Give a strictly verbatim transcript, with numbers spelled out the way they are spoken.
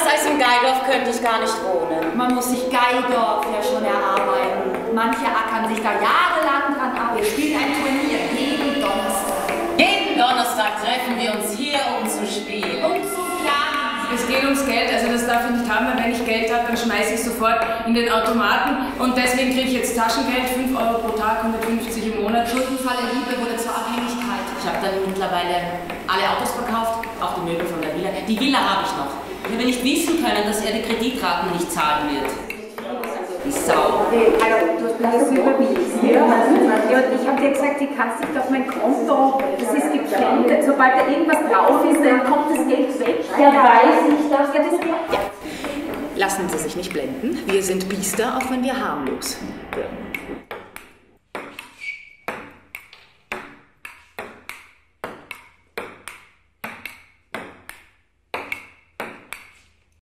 als in Geidorf könnte ich gar nicht wohnen. Man muss sich Geidorf ja schon erarbeiten. Manche ackern sich da jahrelang dran ab. Wir spielen ein Turnier jeden Donnerstag. Jeden Donnerstag treffen wir uns hier, um zu spielen. Um zu planen. Es geht ums Geld, also das darf ich nicht haben, weil wenn ich Geld habe, dann schmeiße ich sofort in den Automaten und deswegen kriege ich jetzt Taschengeld, fünf Euro pro Tag, hundertfünfzig im Monat. Schuldenfalle Liebe wurde zur Abhängigkeit. Ich habe dann mittlerweile alle Autos verkauft, auch die Möbel von der Villa. Die Villa habe ich noch. Ich habe nicht wissen können, dass er die Kreditraten nicht zahlen wird. Die Sau. Also, du hast mir das überwiesen. Ja, ich habe dir gesagt, die kannst nicht auf mein Konto, das ist gepfändet. Sobald da irgendwas drauf ist, dann kommt das Geld weg. Ja, weiß ich, darf ja das. Ja. Lassen Sie sich nicht blenden. Wir sind Biester, auch wenn wir harmlos.